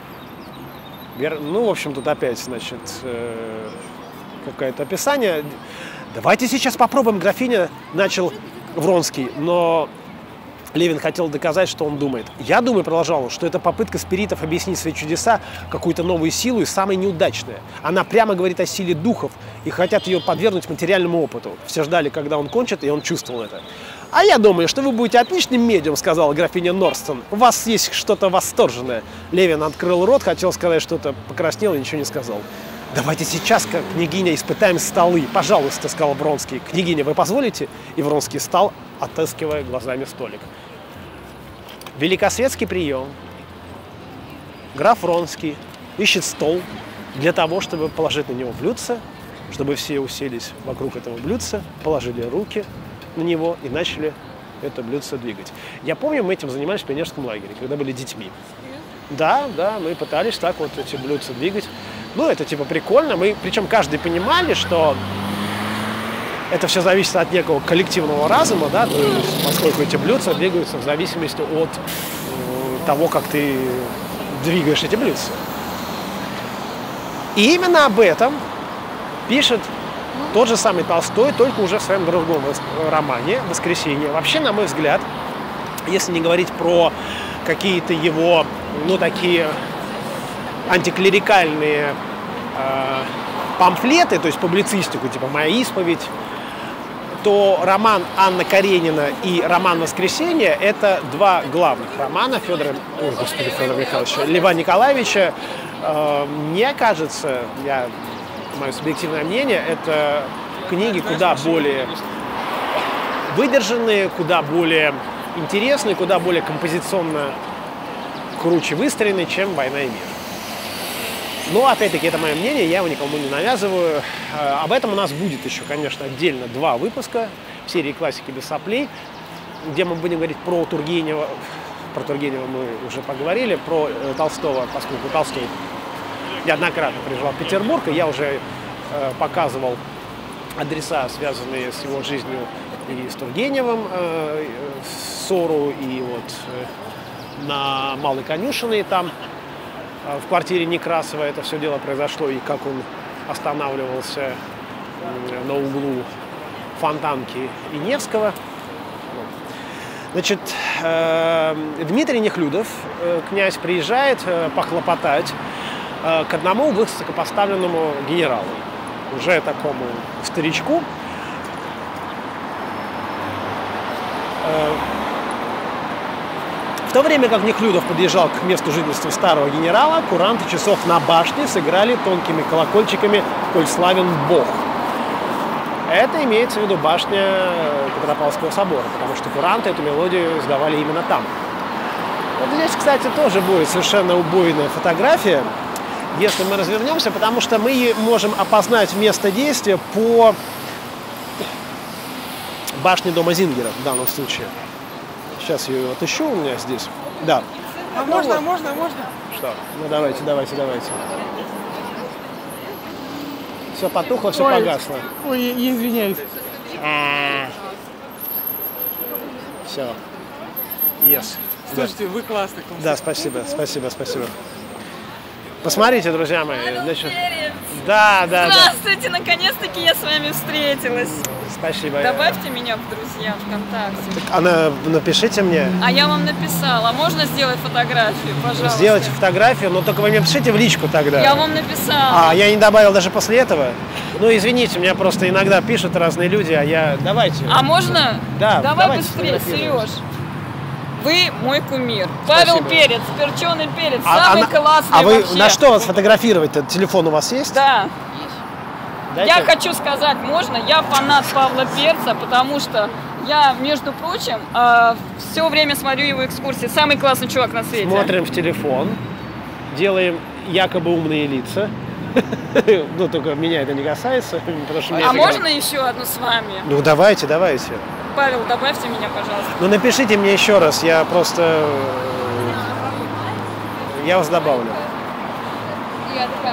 Ну, в общем, тут опять, значит, какое-то описание. «Давайте сейчас попробуем, графиня», начал Вронский, но Левин хотел доказать, что он думает. «Я думаю, — продолжал он, — что это попытка спиритов объяснить свои чудеса, какую-то новую силу, и самая неудачная. Она прямо говорит о силе духов и хотят ее подвергнуть материальному опыту». Все ждали, когда он кончит, и он чувствовал это. «А я думаю, что вы будете отличным медиум, — сказала графиня Нордстон. — У вас есть что-то восторженное». Левин открыл рот, хотел сказать что-то, покраснел и ничего не сказал. Давайте сейчас, как княгиня, испытаем столы. Пожалуйста, сказал Вронский. Княгиня, вы позволите? И Вронский встал, отыскивая глазами столик. Великосветский прием. Граф Вронский ищет стол для того, чтобы положить на него блюдце, чтобы все уселись вокруг этого блюдца, положили руки на него и начали это блюдце двигать. Я помню, мы этим занимались в пионерском лагере, когда были детьми. Да, мы пытались так вот эти блюдца двигать. Ну, это типа прикольно. Причем каждый понимали, что это все зависит от некого коллективного разума, да, то есть, поскольку эти блюдца двигаются в зависимости от того, как ты двигаешь эти блюдца. И именно об этом пишет тот же самый Толстой, только уже в своем другом романе «Воскресенье». Вообще, на мой взгляд, если не говорить про какие-то его, такие антиклерикальные памфлеты, то есть публицистику, типа «Моя исповедь», то роман Анна Каренина и роман «Воскресенье» — это два главных романа Федора Михайловича, Льва Николаевича. Мне кажется, мое субъективное мнение, это книги куда более выдержанные, куда более интересные, куда более композиционно круче выстроенные, чем «Война и мир». Но, опять-таки, это мое мнение, я его никому не навязываю. Об этом у нас будет еще, конечно, отдельно 2 выпуска в серии «Классики без соплей», где мы будем говорить про Тургенева. Про Тургенева мы уже поговорили, про Толстого, поскольку Толстой неоднократно приезжал в Петербург, и я уже показывал адреса, связанные с его жизнью и с Тургеневым, ссору, и вот на Малой Конюшиной там, в квартире Некрасова это все дело произошло, и как он останавливался на углу Фонтанки и Невского. Значит, Дмитрий Нехлюдов, князь, приезжает похлопотать к одному высокопоставленному генералу, уже такому старичку. В то время как Нехлюдов подъезжал к месту жительства старого генерала, куранты часов на башне сыграли тонкими колокольчиками «Коль славен Бог». Это имеется в виду башня Петропавловского собора, потому что куранты эту мелодию издавали именно там. Вот здесь, кстати, тоже будет совершенно убойная фотография, если мы развернемся, потому что мы можем опознать место действия по башне дома Зингера в данном случае. Сейчас я ее отыщу у меня здесь. Да. А можно? Что? Ну давайте. Все потухло, все погасло. Ой, я извиняюсь. Все. Yes. Слушайте, вы классный. Да, спасибо. Посмотрите, друзья мои. Значит, да. Здравствуйте, наконец-таки я с вами встретилась. Спасибо. Добавьте меня в друзья ВКонтакте. Напишите мне. А я вам написала. Можно сделать фотографию, пожалуйста? Сделайте фотографию, но только вы мне пишите в личку тогда. Я вам написала. Я не добавил даже после этого. Ну, извините, меня просто иногда пишут разные люди, а я... Давайте. А можно? Да. Давай быстрее, Сереж. Вы мой кумир. Павел Перец, перченый перец, самый классный А вы вообще. на что вас фотографировать-то? Телефон у вас есть? Да. Дайте. Я хочу сказать, можно? Я фанат Павла Перца, потому что я, между прочим, все время смотрю его экскурсии. Самый классный чувак на свете. Смотрим в телефон, делаем якобы умные лица. Ну, только меня это не касается. Потому что можно еще одну с вами? Ну, давайте. Павел, добавьте меня, пожалуйста. Ну, напишите мне еще раз, я вас добавлю. Я такая.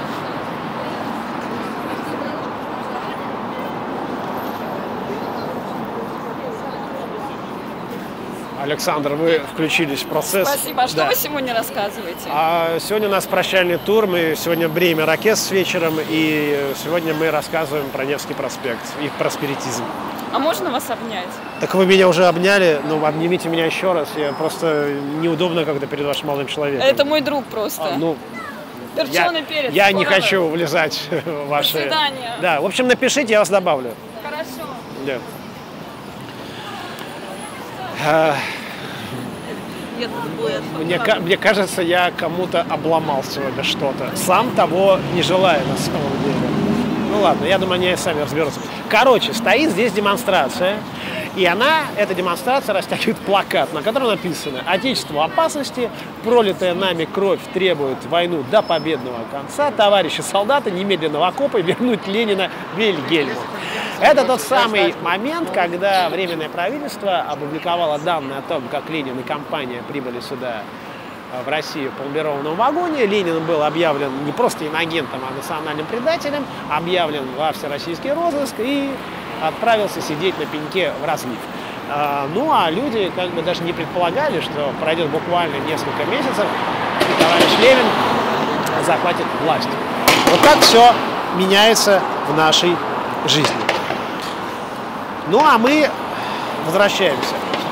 Александр, вы включились в процесс. Спасибо. А что вы сегодня рассказываете? Сегодня у нас прощальный тур. Сегодня бремя ракет с вечером. И сегодня мы рассказываем про Невский проспект и просперитизм. А можно вас обнять? Так вы меня уже обняли, ну обнимите меня еще раз. Я просто неудобно, когда перед вашим молодым человеком. Это мой друг просто. Перченый перец. Я не хочу влезать в ваши... До свидания. Да, в общем, напишите, я вас добавлю. Хорошо. Да. этот будет? Мне кажется, я кому-то обломал сегодня что-то. Сам того не желая, на самом деле. Ну ладно, я думаю, они сами разберутся. Короче, стоит здесь демонстрация. И эта демонстрация, растягивает плакат, на котором написано: «Отечество в опасности, пролитая нами кровь требует войну до победного конца. Товарищи солдаты, немедленно в окопы вернуть Ленина Вильгельму». Это тот самый момент, когда Временное правительство опубликовало данные о том, как Ленин и компания прибыли сюда, в Россию, по пломбированному вагоне. Ленин был объявлен не просто инагентом, а национальным предателем, объявлен во всероссийский розыск и отправился сидеть на пеньке в разлив. Ну а люди как бы даже не предполагали, что пройдет буквально несколько месяцев, и товарищ Ленин захватит власть. Вот так все меняется в нашей жизни. Ну а мы возвращаемся.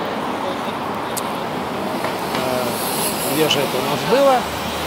Где же это у нас было?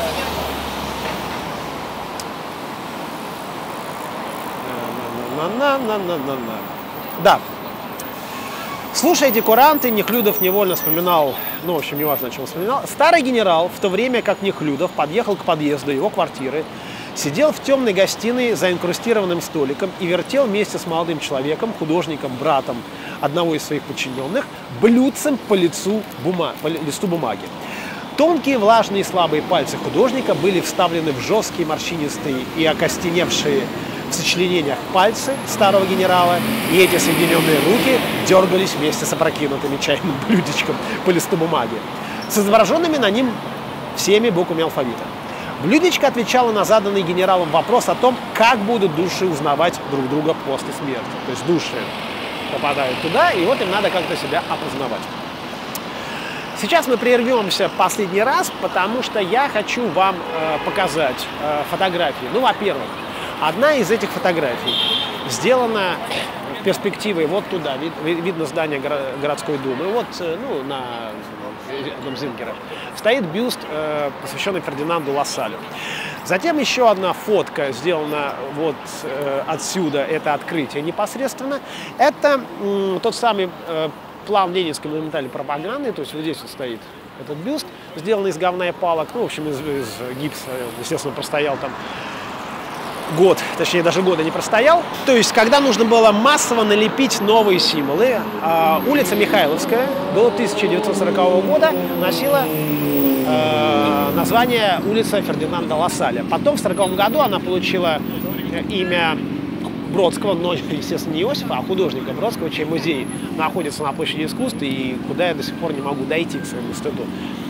Да. Слушая эти куранты, Нехлюдов невольно вспоминал, ну, в общем, неважно, о чем вспоминал. Старый генерал, в то время как Нехлюдов подъехал к подъезду его квартиры, сидел в темной гостиной за инкрустированным столиком и вертел вместе с молодым человеком, художником, братом одного из своих подчиненных, блюдцем по листу бумаги. Тонкие, влажные и слабые пальцы художника были вставлены в жесткие, морщинистые и окостеневшие в сочленениях пальцы старого генерала, и эти соединенные руки дергались вместе с опрокинутыми чайным блюдечком по листу бумаги, с изображенными на ним всеми буквами алфавита. Блюдечко отвечало на заданный генералом вопрос о том, как будут души узнавать друг друга после смерти. То есть души попадают туда, и вот им надо как-то себя опознавать. Сейчас мы прервемся последний раз, потому что я хочу вам показать фотографии. Ну, во-первых, одна из этих фотографий сделана перспективой вот туда. Видно здание городской думы. Вот, ну, на одном Зингера стоит бюст, посвященный Фердинанду Лассалю. Затем еще одна фотка сделана вот отсюда. Это открытие непосредственно. Это тот самый план ленинской монументальной пропаганды. То есть вот здесь вот стоит этот бюст, сделанный из говна и палок. Ну, в общем, из гипса. Естественно, простоял там год, точнее даже года не простоял. То есть, когда нужно было массово налепить новые символы, улица Михайловская до 1940 года носила название улица Фердинанда Лассаля. Потом в 1940 году она получила имя Бродского, но, естественно, не Иосифа, а художника Бродского, чей музей находится на площади искусств, и куда я до сих пор не могу дойти к своему стыду.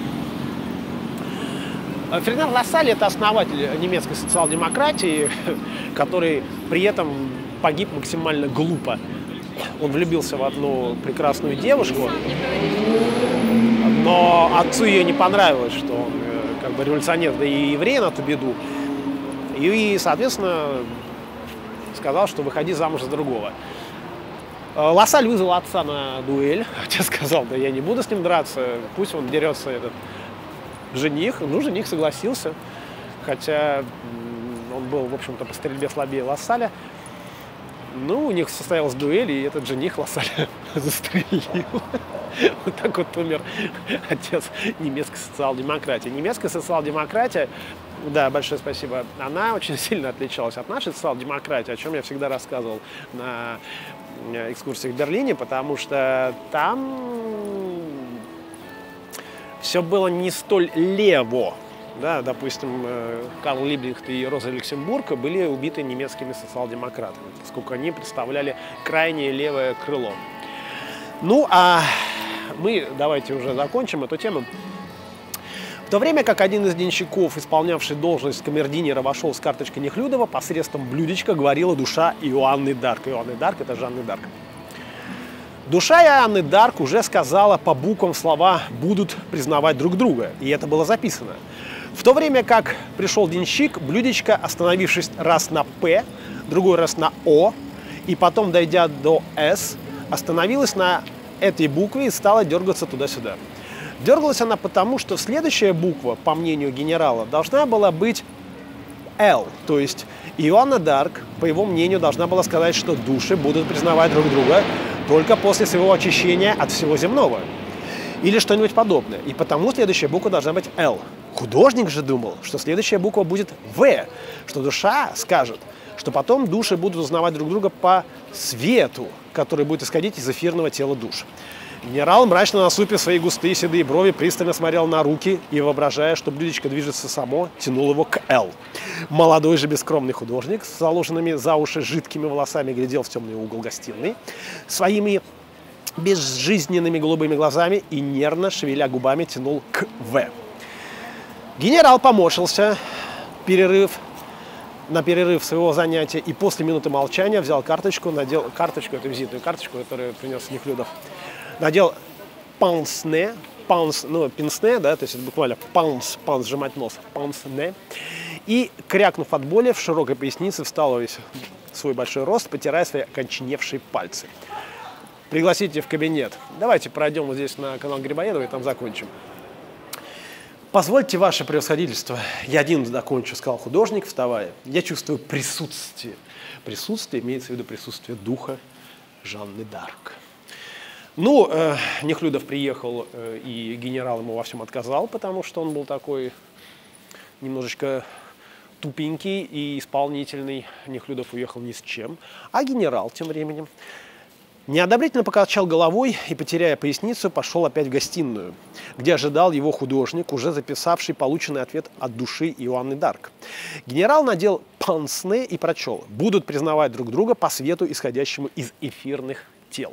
Фердинанд Лассаль – это основатель немецкой социал-демократии, который при этом погиб максимально глупо. Он влюбился в одну прекрасную девушку, но отцу ее не понравилось, что он как бы революционер, да и еврей на ту беду. И, соответственно, сказал, что выходи замуж за другого. Лассаль вызвал отца на дуэль. Отец сказал: да я не буду с ним драться, пусть он дерется, этот жених. Ну, жених согласился, хотя он был, в общем-то, по стрельбе слабее Лассаля. Ну, у них состоялась дуэль, и этот жених Лассаля застрелил. Вот так вот умер отец немецкой социал-демократии. Немецкая социал-демократия, да, большое спасибо, она очень сильно отличалась от нашей социал-демократии, о чем я всегда рассказывал на экскурсиях в Берлине, потому что там все было не столь лево. Да, допустим, Карл Либкнехт и Роза Люксембург были убиты немецкими социал-демократами, поскольку они представляли крайнее левое крыло. Ну, а мы давайте уже закончим эту тему. В то время как один из денщиков, исполнявший должность камердинера, вошел с карточкой Нехлюдова, посредством блюдечка говорила душа Иоанны Дарк. Иоанны Дарк – это Жанны Дарк. Душа Иоанны Дарк уже сказала по буквам слова «будут признавать друг друга», и это было записано. В то время как пришел денщик, блюдечко, остановившись раз на «П», другой раз на «О», и потом, дойдя до «С», остановилась на этой букве и стала дергаться туда-сюда. Дергалась она потому, что следующая буква, по мнению генерала, должна была быть «Л», то есть Иоанна Дарк, по его мнению, должна была сказать, что души будут признавать друг друга только после своего очищения от всего земного. или что-нибудь подобное. И потому следующая буква должна быть L. Художник же думал, что следующая буква будет V, что душа скажет, что потом души будут узнавать друг друга по свету, который будет исходить из эфирного тела душ. Генерал, мрачно насупив свои густые седые брови, пристально смотрел на руки и, воображая, что блюдечко движется само, тянул его к «Л». Молодой же бескромный художник с заложенными за уши жидкими волосами глядел в темный угол гостиной своими безжизненными голубыми глазами и, нервно шевеля губами, тянул к «В». Генерал поморщился на перерыв своего занятия и после минуты молчания взял карточку, надел карточку, эту визитную карточку, которую принес Нехлюдов, надел пансне, пинсне, да, то есть это буквально панс сжимать нос, пансне, и, крякнув от боли, в широкой пояснице встал во весь свой большой рост, потирая свои оконченевшие пальцы. Пригласите в кабинет. Давайте пройдем вот здесь на канал Грибоедова и там закончим. «Позвольте, ваше превосходительство, я один закончу», — сказал художник, вставая. «Я чувствую присутствие». Присутствие имеется в виду присутствие духа Жанны д'Арк. Ну, Нехлюдов приехал, и генерал ему во всем отказал, потому что он был такой немножечко тупенький и исполнительный. Нехлюдов уехал ни с чем. А генерал тем временем неодобрительно покачал головой и, потеряя поясницу, пошел опять в гостиную, где ожидал его художник, уже записавший полученный ответ от души Иоанны д'Арк. Генерал надел пансне и прочел: «Будут признавать друг друга по свету, исходящему из эфирных тел».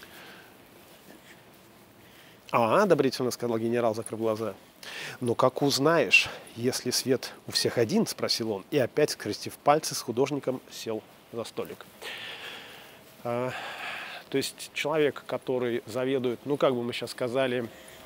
«А, — одобрительно сказал генерал, закрыв глаза. — Но как узнаешь, если свет у всех один? — спросил он, и опять, скрестив пальцы, с художником сел за столик. То есть человек, который заведует, ну, как бы мы сейчас сказали,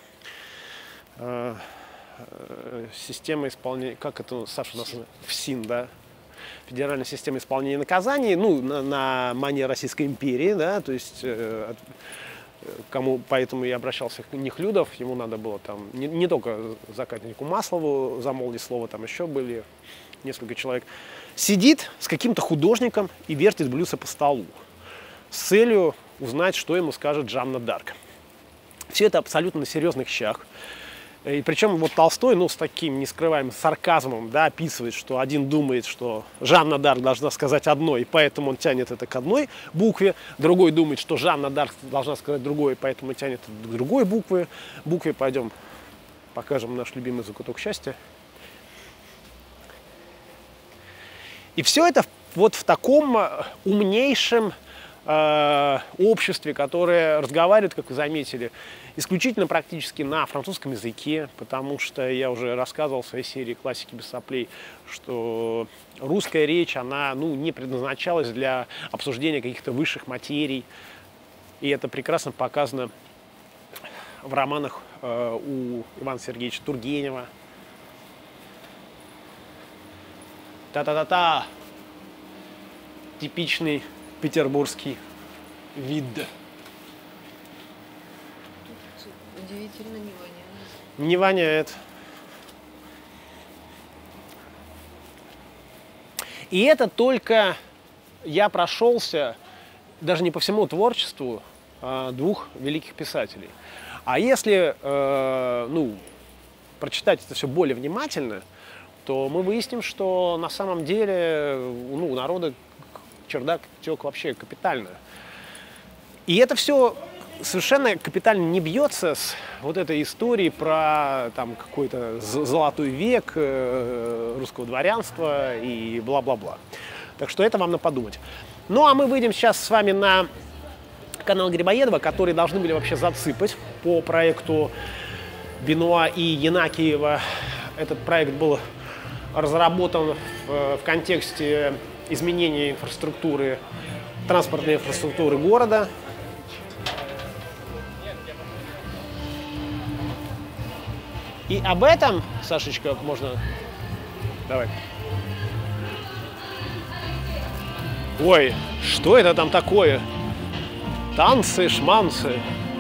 системой исполнения, как это, Саша, у нас ФСИН, да? Федеральная система исполнения наказаний, ну, на манер Российской империи, да, то есть... Кому, поэтому я обращался к Нехлюдов, ему надо было там не только закатнику Маслову замолвить слово, там еще были несколько человек, сидит с каким-то художником и вертит блюдце по столу с целью узнать, что ему скажет Жанна д'Арк. Все это абсолютно на серьезных щах. И причем вот Толстой, ну, с таким нескрываемым сарказмом, да, описывает, что один думает, что Жанна д'Арк должна сказать одно, и поэтому он тянет это к одной букве, другой думает, что Жанна д'Арк должна сказать другое, и поэтому тянет это к другой букве. Пойдем покажем наш любимый закуток счастья. И все это вот в таком умнейшем обществе, которое разговаривает, как вы заметили, исключительно практически на французском языке, потому что я уже рассказывал в своей серии «Классики без соплей», что русская речь, она, ну, не предназначалась для обсуждения каких-то высших материй, и это прекрасно показано в романах у Ивана Сергеевича Тургенева. Та-та-та-та! Типичный петербургский вид. Удивительно не воняет. Не воняет. И это только я прошелся даже не по всему творчеству двух великих писателей. А если ну, прочитать это все более внимательно, то мы выясним, что на самом деле, ну, у народа чердак тек вообще капитально. И это все совершенно капитально не бьется с вот этой историей про там какой-то золотой век русского дворянства и бла-бла-бла. Так что это вам на подумать. Ну а мы выйдем сейчас с вами на канал Грибоедова, который должны были вообще засыпать по проекту Бенуа и Янакиева. Этот проект был разработан в контексте изменения инфраструктуры, транспортной инфраструктуры города. И об этом, Сашечка, можно... Давай. Ой, что это там такое? Танцы, шманцы.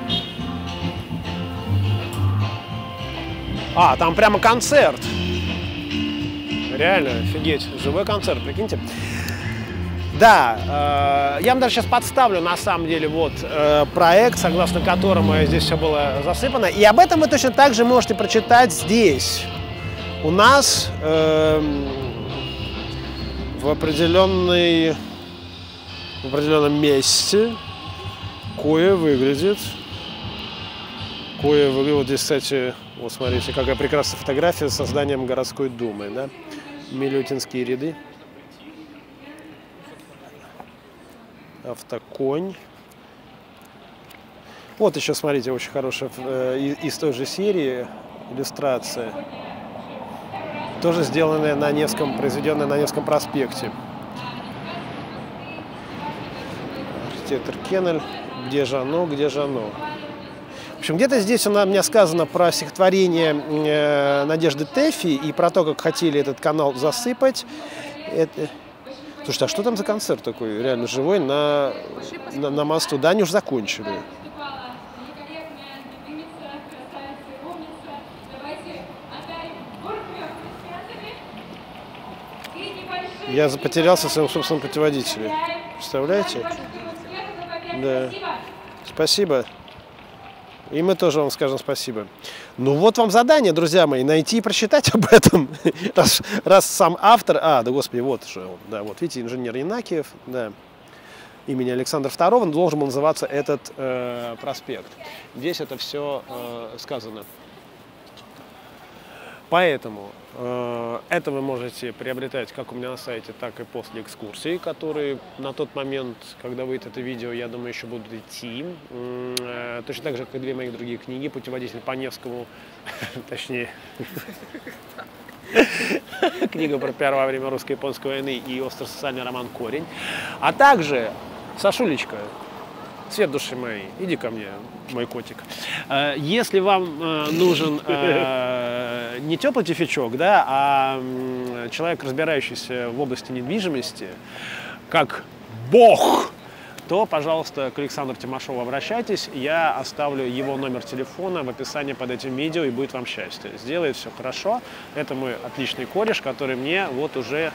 А, там прямо концерт. Реально, офигеть. Живой концерт, прикиньте. Да, я вам даже сейчас подставлю, на самом деле, вот проект, согласно которому здесь все было засыпано. И об этом вы точно так же можете прочитать здесь. У нас в определенном месте кое выглядит. Вот здесь, кстати, вот смотрите, какая прекрасная фотография с созданием городской думы, да? Милютинские ряды. Автоконь. Вот еще, смотрите, очень хорошая из той же серии иллюстрация. Тоже сделанная произведенная на Невском проспекте. Архитектор Кеннель. Где же оно, где же оно? В общем, где-то здесь у меня сказано про стихотворение Надежды Тэффи и про то, как хотели этот канал засыпать. Слушайте, а что там за концерт такой, реально живой, на мосту? Да, они уже закончили. Я потерялся в своем собственном путеводителе. Представляете? Да. Спасибо. И мы тоже вам скажем спасибо. Ну вот вам задание, друзья мои, найти и прочитать об этом. Раз сам автор... да господи, вот же он. Да, вот видите, инженер Янакиев, да, имени Александра II, должен был называться этот проспект. Здесь это все сказано. Поэтому это вы можете приобретать как у меня на сайте, так и после экскурсий, которые на тот момент, когда выйдет это видео, я думаю, еще будут идти. Точно так же, как и две моих другие книги. «Путеводитель по Невскому», точнее, книга про первое время русско-японской войны и остросоциальный роман «Корень». А также, Сашулечка, свет души моей, иди ко мне, мой котик. Если вам нужен не теплый тюфячок, да, а человек, разбирающийся в области недвижимости, как бог, то, пожалуйста, к Александру Тимошову обращайтесь. Я оставлю его номер телефона в описании под этим видео, и будет вам счастье. Сделает все хорошо. Это мой отличный кореш, который мне вот уже...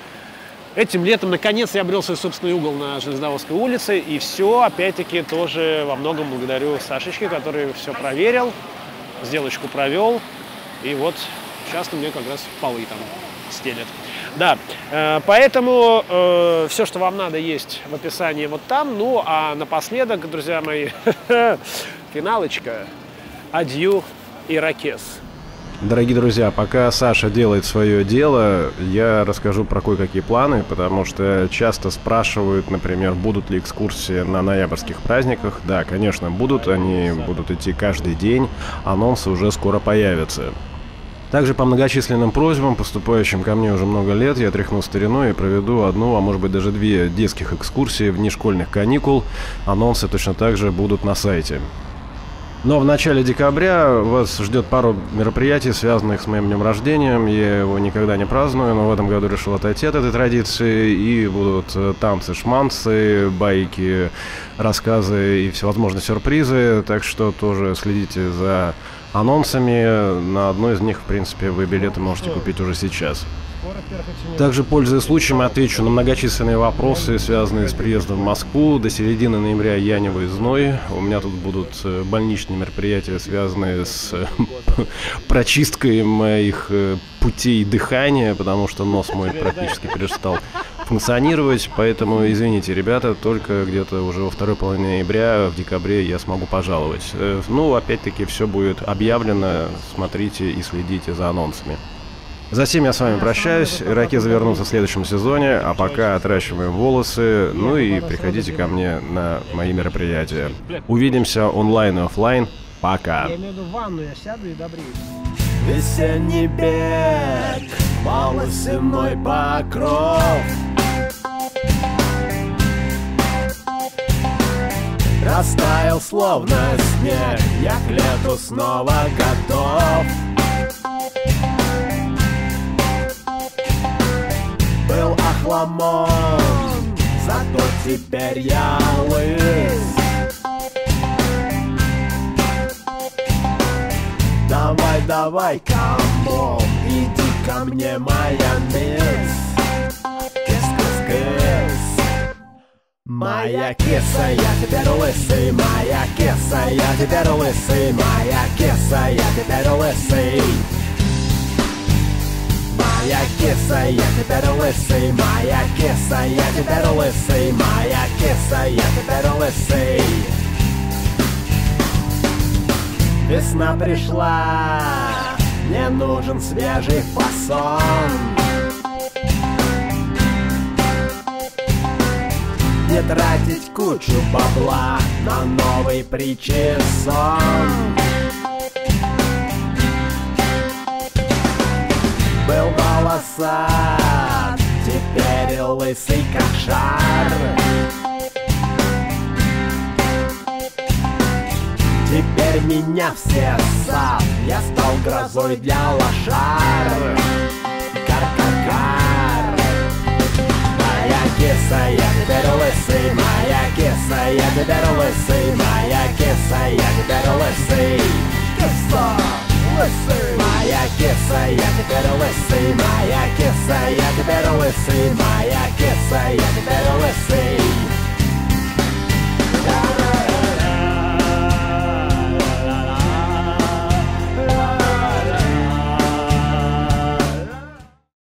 Этим летом, наконец, я обрел свой собственный угол на Железнодорожской улице, и все, опять-таки, тоже во многом благодарю Сашечке, который все проверил, сделочку провел, и вот сейчас мне как раз полы там стелят. Да, поэтому все, что вам надо, есть в описании вот там. Ну, а напоследок, друзья мои, финалочка. Адью, Иракез. Дорогие друзья, пока Саша делает свое дело, я расскажу про кое-какие планы, потому что часто спрашивают, например, будут ли экскурсии на ноябрьских праздниках. Да, конечно, будут, они будут идти каждый день, анонсы уже скоро появятся. Также по многочисленным просьбам, поступающим ко мне уже много лет, я тряхну стариной и проведу одну, а может быть даже две детских экскурсии вне школьных каникул. Анонсы точно так же будут на сайте. Но в начале декабря вас ждет пару мероприятий, связанных с моим днем рождения. Я его никогда не праздную, но в этом году решил отойти от этой традиции. И будут танцы, шманцы, байки, рассказы и всевозможные сюрпризы. Так что тоже следите за анонсами. На одной из них, в принципе, вы билеты можете купить уже сейчас. Также, пользуясь случаем, отвечу на многочисленные вопросы, связанные с приездом в Москву. До середины ноября я не выездной. У меня тут будут больничные мероприятия, связанные с прочисткой моих путей дыхания, потому что нос мой практически перестал функционировать. Поэтому, извините, ребята, только где-то уже во второй половине ноября, в декабре я смогу пожаловать. Ну, опять-таки, все будет объявлено. Смотрите и следите за анонсами. Затем я с вами прощаюсь. Иракезы вернутся в следующем сезоне, а пока отращиваем волосы. Ну и приходите ко мне на мои мероприятия. Увидимся онлайн и офлайн. Пока. Я имею в виду ванну, я сяду и добреюсь. Весенний бег, волосяной покров. Растаял словно снег, я к лету снова готов. Был охламон, зато теперь я лыс. Давай, давай, камон, иди ко мне, моя мисс. Кис-кис-кис. Моя киса, я теперь лысый, моя киса, я теперь лысый, моя киса, я теперь лысый. Моя киса, я теперь лысый, моя киса, я теперь лысый, моя киса, я теперь лысый. Весна пришла, мне нужен свежий фасон. Не тратить кучу бабла на новый причесон. Был волосат, теперь лысый как шар. Теперь меня все ссат, я стал грозой для лошар. Кар-кар-кар. Моя киса, я теперь лысый, моя киса, я теперь лысый, моя киса, я теперь лысый. Киса, лысый. Моя киса, я теперь лысый, моя киса, я теперь лысый, моя киса, я